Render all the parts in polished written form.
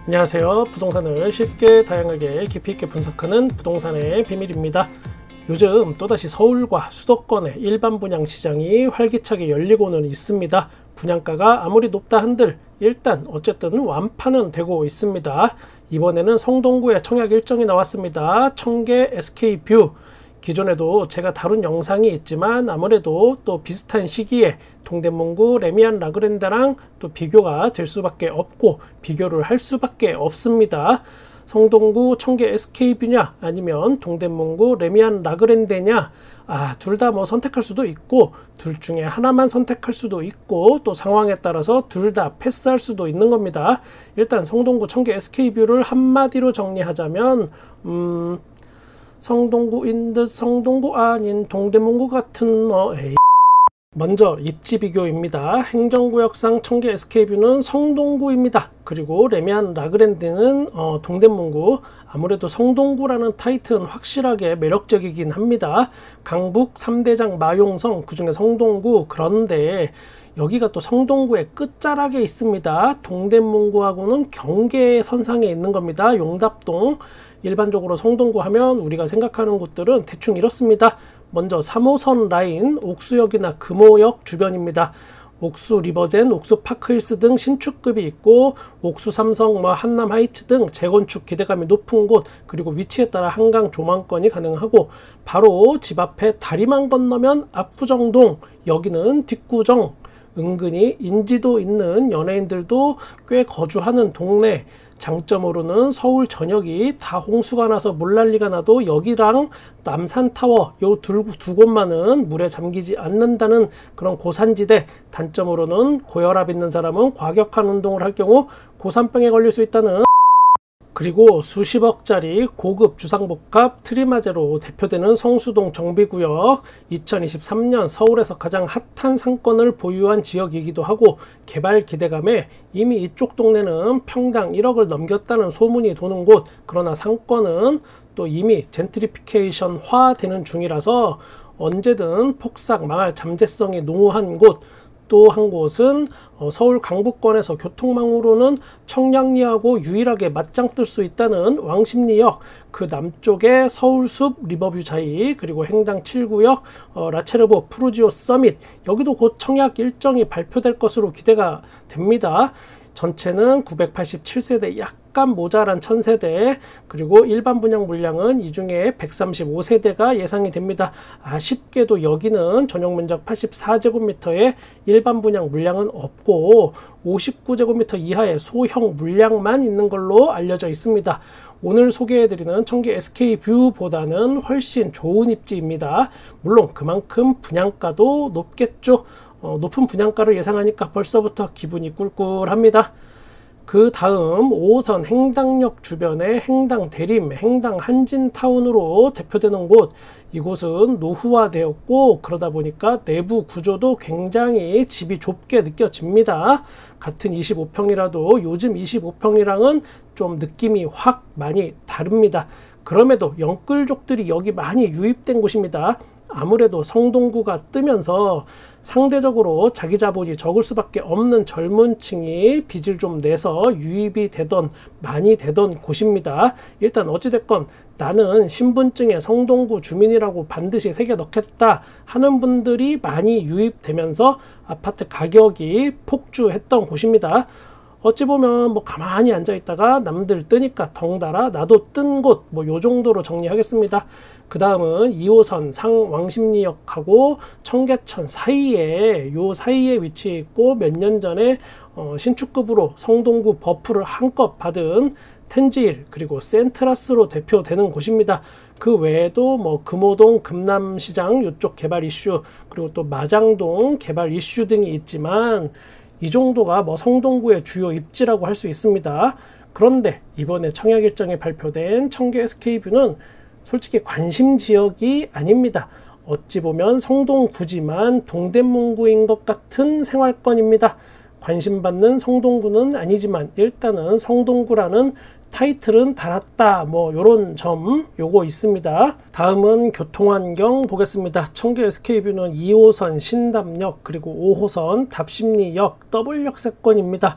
안녕하세요. 부동산을 쉽게 다양하게 깊이 있게 분석하는 부동산의 비밀입니다. 요즘 또다시 서울과 수도권의 일반 분양 시장이 활기차게 열리고는 있습니다. 분양가가 아무리 높다 한들 일단 어쨌든 완판은 되고 있습니다. 이번에는 성동구의 청약 일정이 나왔습니다. 청계 SK뷰. 기존에도 제가 다룬 영상이 있지만 아무래도 또 비슷한 시기에 동대문구 레미안 라그랜드랑 또 비교가 될 수밖에 없고 비교를 할 수밖에 없습니다. 성동구 청계 SK뷰냐 아니면 동대문구 레미안 라그랜드냐, 둘 다 뭐 선택할 수도 있고 둘 중에 하나만 선택할 수도 있고 또 상황에 따라서 둘 다 패스할 수도 있는 겁니다. 일단 성동구 청계 SK뷰를 한마디로 정리하자면 성동구인 듯 성동구 아닌 동대문구 같은 먼저 입지 비교입니다. 행정구역상 청계 SK뷰는 성동구입니다. 그리고 레미안 라그랜드는 동대문구. 아무래도 성동구라는 타이틀은 확실하게 매력적이긴 합니다. 강북 3대장 마용성, 그중에 성동구. 그런데 여기가 또 성동구의 끝자락에 있습니다. 동대문구하고는 경계선상에 있는 겁니다. 용답동. 일반적으로 성동구 하면 우리가 생각하는 곳들은 대충 이렇습니다. 먼저 3호선 라인 옥수역이나 금호역 주변입니다. 옥수 리버젠, 옥수 파크힐스 등 신축급이 있고 옥수 삼성, 한남 하이츠 등 재건축 기대감이 높은 곳, 그리고 위치에 따라 한강 조망권이 가능하고 바로 집 앞에 다리만 건너면 압구정동, 여기는 뒷구정. 은근히 인지도 있는 연예인들도 꽤 거주하는 동네. 장점으로는 서울 전역이 다 홍수가 나서 물난리가 나도 여기랑 남산타워 요 두 곳만은 물에 잠기지 않는다는 그런 고산지대. 단점으로는 고혈압 있는 사람은 과격한 운동을 할 경우 고산병에 걸릴 수 있다는, 그리고 수십억짜리 고급 주상복합 트리마제로 대표되는 성수동 정비구역, 2023년 서울에서 가장 핫한 상권을 보유한 지역이기도 하고 개발 기대감에 이미 이쪽 동네는 평당 1억을 넘겼다는 소문이 도는 곳. 그러나 상권은 또 이미 젠트리피케이션화 되는 중이라서 언제든 폭삭 망할 잠재성이 농후한 곳. 또 한 곳은 서울 강북권에서 교통망으로는 청량리하고 유일하게 맞짱 뜰 수 있다는 왕십리역, 그 남쪽에 서울숲 리버뷰 자이, 그리고 행당 7구역 라체르보 푸르지오 서밋. 여기도 곧 청약 일정이 발표될 것으로 기대가 됩니다. 전체는 987세대, 약간 모자란 1000세대, 그리고 일반 분양 물량은 이 중에 135세대가 예상이 됩니다. 아쉽게도 여기는 전용 면적 84제곱미터에 일반 분양 물량은 없고 59제곱미터 이하의 소형 물량만 있는 걸로 알려져 있습니다. 오늘 소개해드리는 청계 SK뷰보다는 훨씬 좋은 입지입니다. 물론 그만큼 분양가도 높겠죠. 높은 분양가를 예상하니까 벌써부터 기분이 꿀꿀합니다. 그 다음 5호선 행당역 주변의 행당 대림, 행당 한진타운으로 대표되는 곳. 이곳은 노후화되었고 그러다 보니까 내부 구조도 굉장히 집이 좁게 느껴집니다. 같은 25평이라도 요즘 25평이랑은 좀 느낌이 확 많이 다릅니다. 그럼에도 영끌족들이 여기 많이 유입된 곳입니다. 아무래도 성동구가 뜨면서 상대적으로 자기 자본이 적을 수밖에 없는 젊은 층이 빚을 좀 내서 유입이 많이 되던 곳입니다. 일단 어찌됐건 나는 신분증에 성동구 주민이라고 반드시 새겨 넣겠다 하는 분들이 많이 유입되면서 아파트 가격이 폭주했던 곳입니다. 어찌 보면 가만히 앉아있다가 남들 뜨니까 덩달아 나도 뜬 곳, 요 정도로 정리하겠습니다. 그 다음은 2호선 상왕십리역하고 청계천 사이에 위치해 있고 몇 년 전에 신축급으로 성동구 버프를 한껏 받은 텐지일, 그리고 센트라스로 대표되는 곳입니다. 그 외에도 금호동 금남시장 이쪽 개발 이슈, 그리고 또 마장동 개발 이슈 등이 있지만 이 정도가 성동구의 주요 입지라고 할 수 있습니다. 그런데 이번에 청약 일정이 발표된 청계 SK뷰는 솔직히 관심 지역이 아닙니다. 어찌 보면 성동구지만 동대문구인 것 같은 생활권입니다. 관심받는 성동구는 아니지만 일단은 성동구라는 타이틀은 달았다, 요런 점 요거 있습니다. 다음은 교통환경 보겠습니다. 청계 SK뷰는 2호선 신담역, 그리고 5호선 답심리역 더블역세권입니다.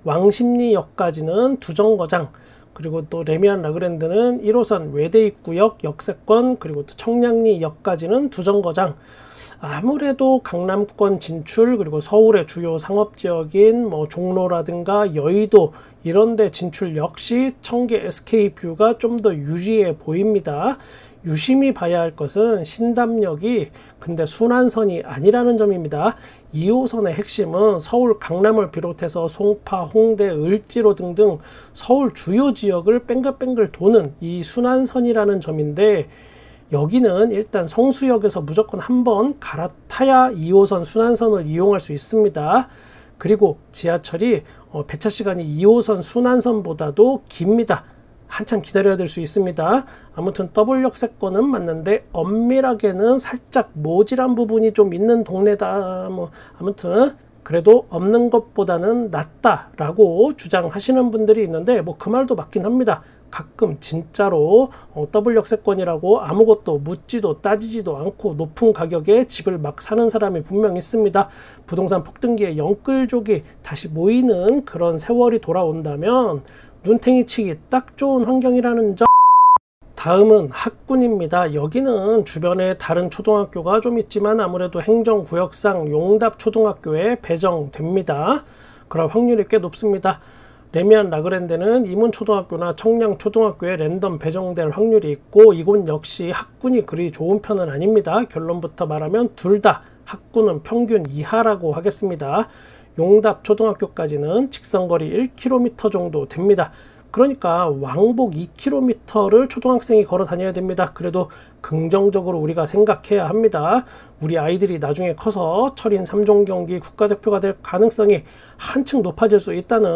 왕십리역까지는 두 정거장, 그리고 또 레미안 라그랜드는 1호선 외대입구역 역세권, 그리고 또 청량리역까지는 두 정거장. 아무래도 강남권 진출, 그리고 서울의 주요 상업지역인 뭐 종로라든가 여의도 이런데 진출 역시 청계 SK뷰가 좀 더 유리해 보입니다. 유심히 봐야 할 것은 신담역이 근데 순환선이 아니라는 점입니다. 2호선의 핵심은 서울 강남을 비롯해서 송파, 홍대, 을지로 등등 서울 주요 지역을 뺑글뺑글 도는 이 순환선이라는 점인데, 여기는 일단 성수역에서 무조건 한번 갈아타야 2호선 순환선을 이용할 수 있습니다. 그리고 지하철이 배차 시간이 2호선 순환선보다도 깁니다. 한참 기다려야 될 수 있습니다. 아무튼 더블 역세권은 맞는데 엄밀하게는 살짝 모질한 부분이 좀 있는 동네다. 뭐 아무튼 그래도 없는 것보다는 낫다라고 주장하시는 분들이 있는데 뭐 그 말도 맞긴 합니다. 가끔 진짜로 더블 역세권이라고 아무것도 묻지도 따지지도 않고 높은 가격에 집을 막 사는 사람이 분명 있습니다. 부동산 폭등기에 영끌족이 다시 모이는 그런 세월이 돌아온다면 눈탱이 치기 딱 좋은 환경이라는 점. 다음은 학군입니다. 여기는 주변에 다른 초등학교가 좀 있지만 아무래도 행정구역상 용답초등학교에 배정됩니다. 그럴 확률이 꽤 높습니다. 레미안 라그랜드는 이문초등학교나 청량초등학교에 랜덤 배정될 확률이 있고, 이곳 역시 학군이 그리 좋은 편은 아닙니다. 결론부터 말하면 둘 다 학군은 평균 이하라고 하겠습니다. 용답초등학교까지는 직선거리 1km 정도 됩니다. 그러니까 왕복 2km를 초등학생이 걸어 다녀야 됩니다. 그래도 긍정적으로 우리가 생각해야 합니다. 우리 아이들이 나중에 커서 철인 3종 경기 국가대표가 될 가능성이 한층 높아질 수 있다는,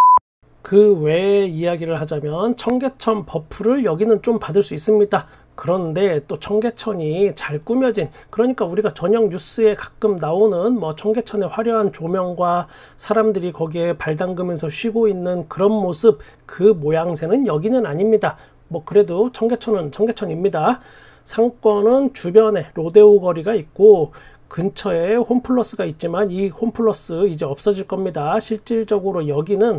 그 외에 이야기를 하자면 청계천 버프를 여기는 좀 받을 수 있습니다. 그런데 또 청계천이 잘 꾸며진, 그러니까 우리가 저녁 뉴스에 가끔 나오는 뭐 청계천의 화려한 조명과 사람들이 거기에 발 담그면서 쉬고 있는 그런 모습, 그 모양새는 여기는 아닙니다. 뭐 그래도 청계천은 청계천입니다. 상권은 주변에 로데오 거리가 있고 근처에 홈플러스가 있지만 이 홈플러스 이제 없어질 겁니다. 실질적으로 여기는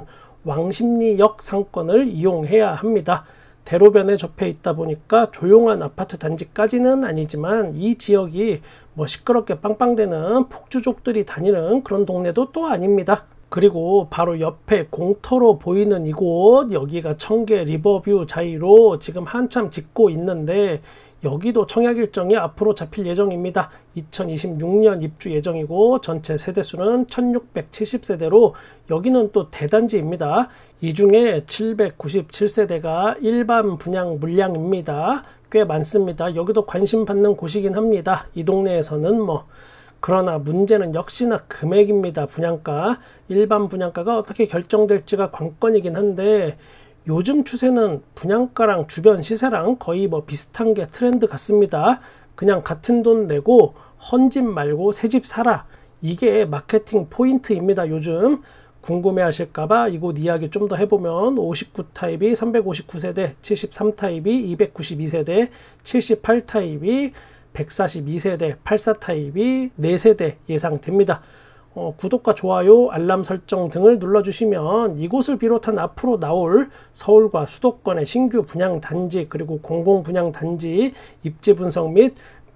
왕십리역 상권을 이용해야 합니다. 대로변에 접해 있다 보니까 조용한 아파트 단지까지는 아니지만 이 지역이 뭐 시끄럽게 빵빵대는 폭주족들이 다니는 그런 동네도 또 아닙니다. 그리고 바로 옆에 공터로 보이는 이곳, 여기가 청계 리버뷰 자이로 지금 한참 짓고 있는데 여기도 청약 일정이 앞으로 잡힐 예정입니다. 2026년 입주 예정이고 전체 세대수는 1670세대로 여기는 또 대단지입니다. 이 중에 797세대가 일반 분양 물량입니다. 꽤 많습니다. 여기도 관심 받는 곳이긴 합니다. 이 동네에서는 뭐. 그러나 문제는 역시나 금액입니다. 분양가. 일반 분양가가 어떻게 결정될지가 관건이긴 한데 요즘 추세는 분양가랑 주변 시세랑 거의 뭐 비슷한 게 트렌드 같습니다. 그냥 같은 돈 내고 헌집 말고 새 집 사라. 이게 마케팅 포인트입니다. 요즘 궁금해 하실까봐 이곳 이야기 좀 더 해보면 59 타입이 359세대, 73 타입이 292세대, 78 타입이 142세대, 84 타입이 4세대 예상됩니다. 구독과 좋아요, 알람 설정 등을 눌러주시면 이곳을 비롯한 앞으로 나올 서울과 수도권의 신규 분양단지 그리고 공공분양단지 입지 분석 및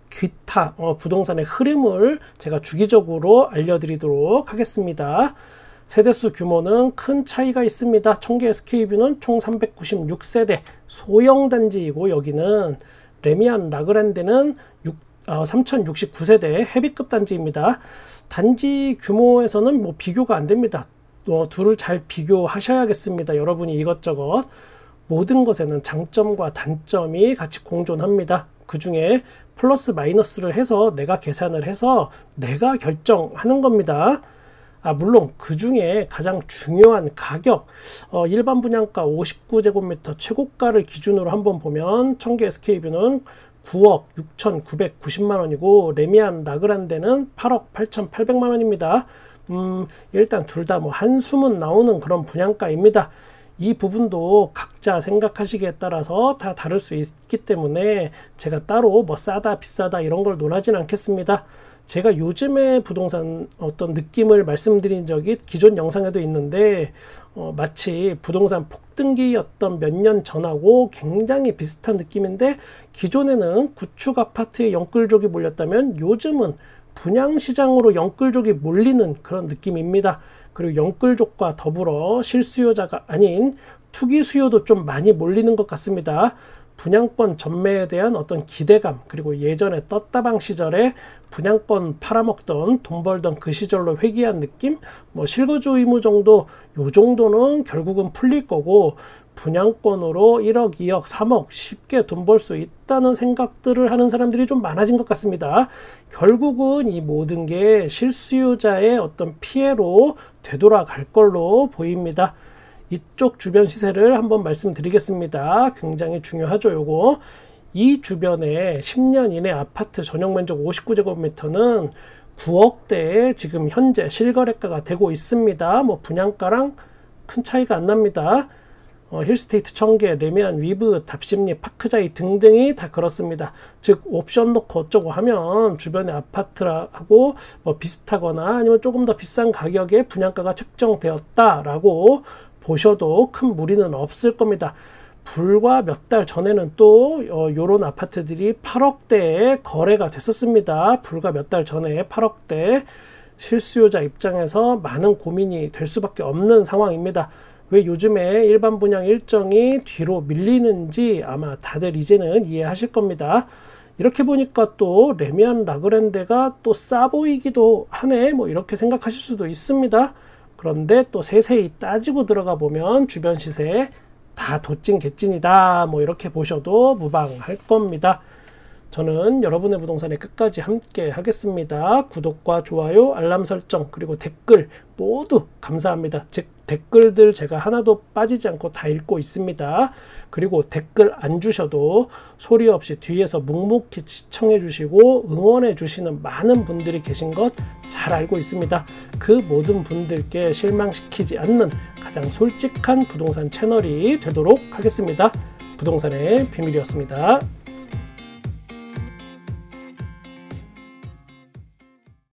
기타 부동산의 흐름을 제가 주기적으로 알려드리도록 하겠습니다. 세대수 규모는 큰 차이가 있습니다. 청계 SK뷰는 총 396세대 소형 단지이고 여기는 레미안 라그랜드는 3069세대 헤비급 단지입니다. 단지 규모에서는 뭐 비교가 안 됩니다. 둘을 잘 비교하셔야겠습니다. 여러분이 이것저것 모든 것에는 장점과 단점이 같이 공존합니다. 그 중에 플러스 마이너스를 해서 내가 계산을 해서 내가 결정하는 겁니다. 물론 그 중에 가장 중요한 가격, 일반 분양가 59제곱미터 최고가를 기준으로 한번 보면 청계 SK뷰는 9억 6,990만원이고 레미안 라그란데는 8억 8,800만원입니다. 일단 둘 다 뭐 한숨은 나오는 그런 분양가입니다. 이 부분도 각자 생각하시기에 따라서 다 다를 수 있기 때문에 제가 따로 뭐 싸다 비싸다 이런 걸 논하진 않겠습니다. 제가 요즘에 부동산 어떤 느낌을 말씀드린 적이 기존 영상에도 있는데 마치 부동산 폭등기였던 몇 년 전하고 굉장히 비슷한 느낌인데, 기존에는 구축 아파트에 영끌족이 몰렸다면 요즘은 분양시장으로 영끌족이 몰리는 그런 느낌입니다. 그리고 영끌족과 더불어 실수요자가 아닌 투기 수요도 좀 많이 몰리는 것 같습니다. 분양권 전매에 대한 어떤 기대감, 그리고 예전에 떴다방 시절에 분양권 팔아먹던 돈 벌던 그 시절로 회귀한 느낌, 뭐 실거주 의무 정도, 요 정도는 결국은 풀릴 거고, 분양권으로 1억, 2억, 3억 쉽게 돈 벌 수 있다는 생각들을 하는 사람들이 좀 많아진 것 같습니다. 결국은 이 모든 게 실수요자의 어떤 피해로 되돌아갈 걸로 보입니다. 이쪽 주변 시세를 한번 말씀드리겠습니다. 굉장히 중요하죠, 요거. 이 주변에 10년 이내 아파트 전용 면적 59제곱미터는 9억대에 지금 현재 실거래가가 되고 있습니다. 뭐 분양가랑 큰 차이가 안 납니다. 힐스테이트 청계, 레미안, 위브, 답심리, 파크자이 등등이 다 그렇습니다. 즉 옵션 넣고 어쩌고 하면 주변의 아파트하고 뭐 비슷하거나 아니면 조금 더 비싼 가격에 분양가가 책정되었다라고 보셔도 큰 무리는 없을 겁니다. 불과 몇 달 전에는 또 요런 아파트들이 8억대에 거래가 됐었습니다. 불과 몇 달 전에 8억대. 실수요자 입장에서 많은 고민이 될 수밖에 없는 상황입니다. 왜 요즘에 일반 분양 일정이 뒤로 밀리는지 아마 다들 이제는 이해하실 겁니다. 이렇게 보니까 또 레미안 라그랜드가 또 싸 보이기도 하네, 뭐 이렇게 생각하실 수도 있습니다. 그런데 또 세세히 따지고 들어가 보면 주변 시세 다 도찐 개찐이다, 뭐 이렇게 보셔도 무방할 겁니다. 저는 여러분의 부동산에 끝까지 함께 하겠습니다. 구독과 좋아요, 알람 설정, 그리고 댓글 모두 감사합니다. 즉 댓글들 제가 하나도 빠지지 않고 다 읽고 있습니다. 그리고 댓글 안 주셔도 소리 없이 뒤에서 묵묵히 시청해 주시고 응원해 주시는 많은 분들이 계신 것 잘 알고 있습니다. 그 모든 분들께 실망시키지 않는 가장 솔직한 부동산 채널이 되도록 하겠습니다. 부동산의 비밀이었습니다.